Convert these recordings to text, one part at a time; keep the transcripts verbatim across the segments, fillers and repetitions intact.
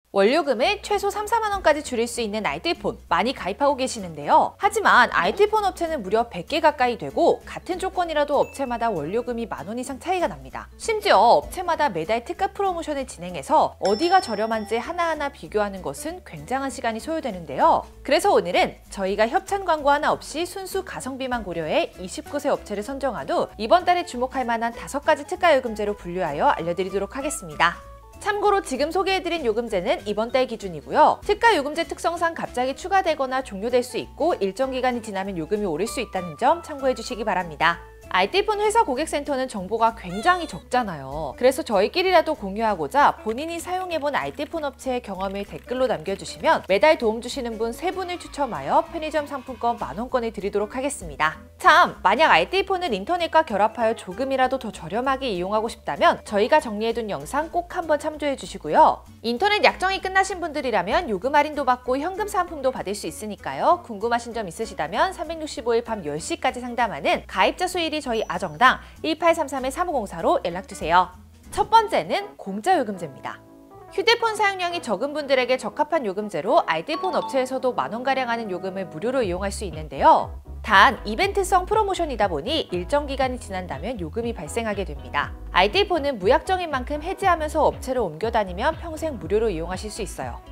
원료금을 최소 삼, 사만 원까지 줄일 수 있는 아이티폰 많이 가입하고 계시는데요. 하지만 아이티폰 업체는 무려 백 개 가까이 되고 같은 조건이라도 업체마다 원료금이 만 원 이상 차이가 납니다. 심지어 업체마다 매달 특가 프로모션을 진행해서 어디가 저렴한지 하나하나 비교하는 것은 굉장한 시간이 소요되는데요. 그래서 오늘은 저희가 협찬 광고 하나 없이 순수 가성비만 고려해 이십구 세 업체를 선정한 후 이번 달에 주목할 만한 다섯 가지 특가 요금제로 분류하여 알려드리도록 하겠습니다. 참고로 지금 소개해드린 요금제는 이번 달 기준이고요. 특가 요금제 특성상 갑자기 추가되거나 종료될 수 있고 일정 기간이 지나면 요금이 오를 수 있다는 점 참고해주시기 바랍니다. 아이티폰 회사 고객센터는 정보가 굉장히 적잖아요. 그래서 저희끼리라도 공유하고자 본인이 사용해본 아이티폰 업체의 경험을 댓글로 남겨주시면 매달 도움 주시는 분 세 분을 추첨하여 편의점 상품권 만 원권을 드리도록 하겠습니다. 참, 만약 아이티폰을 인터넷과 결합하여 조금이라도 더 저렴하게 이용하고 싶다면 저희가 정리해둔 영상 꼭 한번 참조해주시고요. 인터넷 약정이 끝나신 분들이라면 요금 할인도 받고 현금 상품도 받을 수 있으니까요. 궁금하신 점 있으시다면 삼백육십오 일 밤 열 시까지 상담하는 가입자 수일이 저희 아정당 일팔삼삼 삼오공사로 연락주세요. 첫 번째는 공짜 요금제입니다. 휴대폰 사용량이 적은 분들에게 적합한 요금제로 아이티폰 업체에서도 만 원가량 하는 요금을 무료로 이용할 수 있는데요. 단, 이벤트성 프로모션이다 보니 일정 기간이 지난다면 요금이 발생하게 됩니다. 아이티폰은 무약정인 만큼 해지하면서 업체를 옮겨 다니면 평생 무료로 이용하실 수 있어요.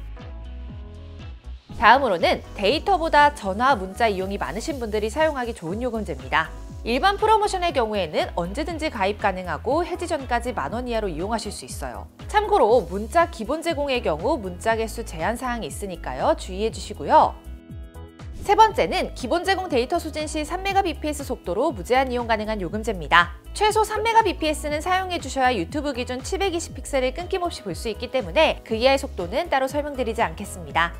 다음으로는 데이터보다 전화, 문자 이용이 많으신 분들이 사용하기 좋은 요금제입니다. 일반 프로모션의 경우에는 언제든지 가입 가능하고 해지 전까지 만 원 이하로 이용하실 수 있어요. 참고로 문자 기본 제공의 경우 문자 개수 제한 사항이 있으니까요. 주의해 주시고요. 세 번째는 기본 제공 데이터 수진 시 삼 메가비피에스 속도로 무제한 이용 가능한 요금제입니다. 최소 삼 메가비피에스는 사용해 주셔야 유튜브 기준 칠백이십 픽셀을 끊김없이 볼 수 있기 때문에 그 이하의 속도는 따로 설명드리지 않겠습니다.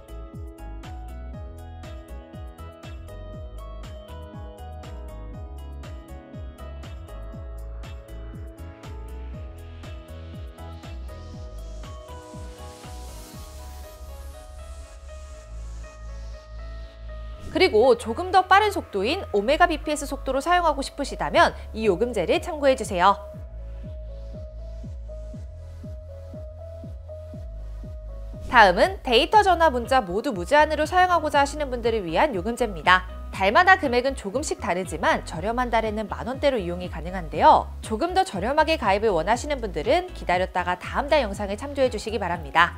그리고 조금 더 빠른 속도인 오 메가비피에스 속도로 사용하고 싶으시다면 이 요금제를 참고해주세요. 다음은 데이터, 전화, 문자 모두 무제한으로 사용하고자 하시는 분들을 위한 요금제입니다. 달마다 금액은 조금씩 다르지만 저렴한 달에는 만 원대로 이용이 가능한데요. 조금 더 저렴하게 가입을 원하시는 분들은 기다렸다가 다음 달 영상을 참조해 주시기 바랍니다.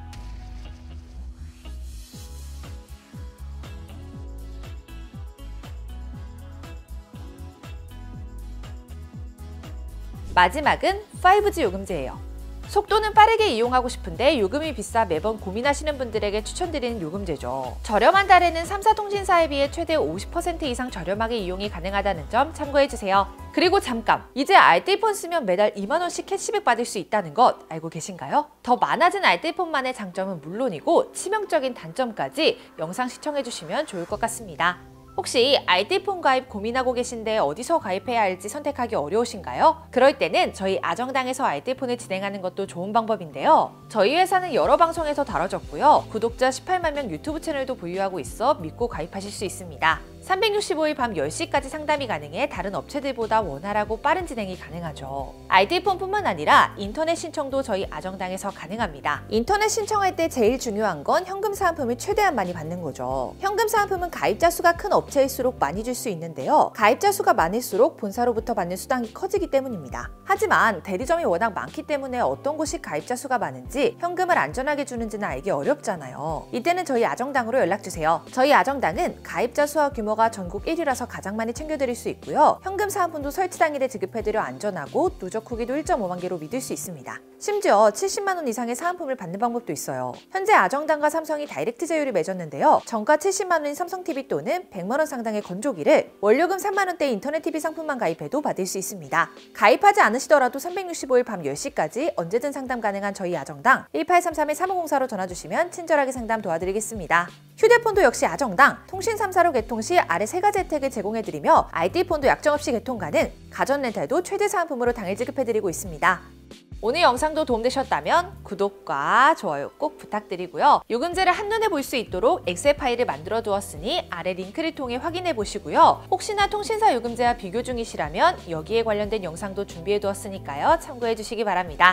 마지막은 파이브지 요금제예요. 속도는 빠르게 이용하고 싶은데 요금이 비싸 매번 고민하시는 분들에게 추천드리는 요금제죠. 저렴한 달에는 삼 사 통신사에 비해 최대 오십 퍼센트 이상 저렴하게 이용이 가능하다는 점 참고해주세요. 그리고 잠깐! 이제 아이티폰 쓰면 매달 이만 원씩 캐시백 받을 수 있다는 것 알고 계신가요? 더 많아진 아이티폰만의 장점은 물론이고 치명적인 단점까지 영상 시청해주시면 좋을 것 같습니다. 혹시 아이티폰 가입 고민하고 계신데 어디서 가입해야 할지 선택하기 어려우신가요? 그럴 때는 저희 아정당에서 아이티폰을 진행하는 것도 좋은 방법인데요. 저희 회사는 여러 방송에서 다뤄졌고요. 구독자 십팔만 명 유튜브 채널도 보유하고 있어 믿고 가입하실 수 있습니다. 삼백육십오 일 밤 열 시까지 상담이 가능해 다른 업체들보다 원활하고 빠른 진행이 가능하죠. 아이티폰뿐만 아니라 인터넷 신청도 저희 아정당에서 가능합니다. 인터넷 신청할 때 제일 중요한 건 현금 사은품을 최대한 많이 받는 거죠. 현금 사은품은 가입자 수가 큰 업체일수록 많이 줄 수 있는데요. 가입자 수가 많을수록 본사로부터 받는 수당이 커지기 때문입니다. 하지만 대리점이 워낙 많기 때문에 어떤 곳이 가입자 수가 많은지 현금을 안전하게 주는지는 알기 어렵잖아요. 이때는 저희 아정당으로 연락주세요. 저희 아정당은 가입자 수와 규모가 전국 일 위라서 가장 많이 챙겨드릴 수 있고요. 현금 사은품도 설치 당일에 지급해드려 안전하고 누적 후기도 일 점 오만 개로 믿을 수 있습니다. 심지어 칠십만 원 이상의 사은품을 받는 방법도 있어요. 현재 아정당과 삼성이 다이렉트 제휴를 맺었는데요. 정가 칠십만 원인 삼성티비 또는 백만 원 상당의 건조기를 원료금 삼만 원대 인터넷 티비 상품만 가입해도 받을 수 있습니다. 가입하지 않으시더라도 삼백육십오 일 밤 열 시까지 언제든 상담 가능한 저희 아정당 일팔삼삼 삼오공사로 전화주시면 친절하게 상담 도와드리겠습니다. 휴대폰도 역시 아정당, 통신 삼 사로 개통 시 아래 세 가지 혜택을 제공해드리며 아이티폰도 약정 없이 개통 가능, 가전 렌탈도 최대 사은품으로 당일 지급해드리고 있습니다. 오늘 영상도 도움되셨다면 구독과 좋아요 꼭 부탁드리고요. 요금제를 한눈에 볼 수 있도록 엑셀 파일을 만들어 두었으니 아래 링크를 통해 확인해 보시고요. 혹시나 통신사 요금제와 비교 중이시라면 여기에 관련된 영상도 준비해 두었으니까요. 참고해 주시기 바랍니다.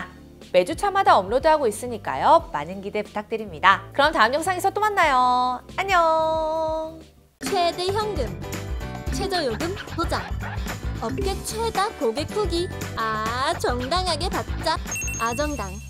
매주 차마다 업로드하고 있으니까요. 많은 기대 부탁드립니다. 그럼 다음 영상에서 또 만나요. 안녕. 최대 현금, 최저요금 보장, 업계 최다 고객 후기. 아, 정당하게 받자. 아정당.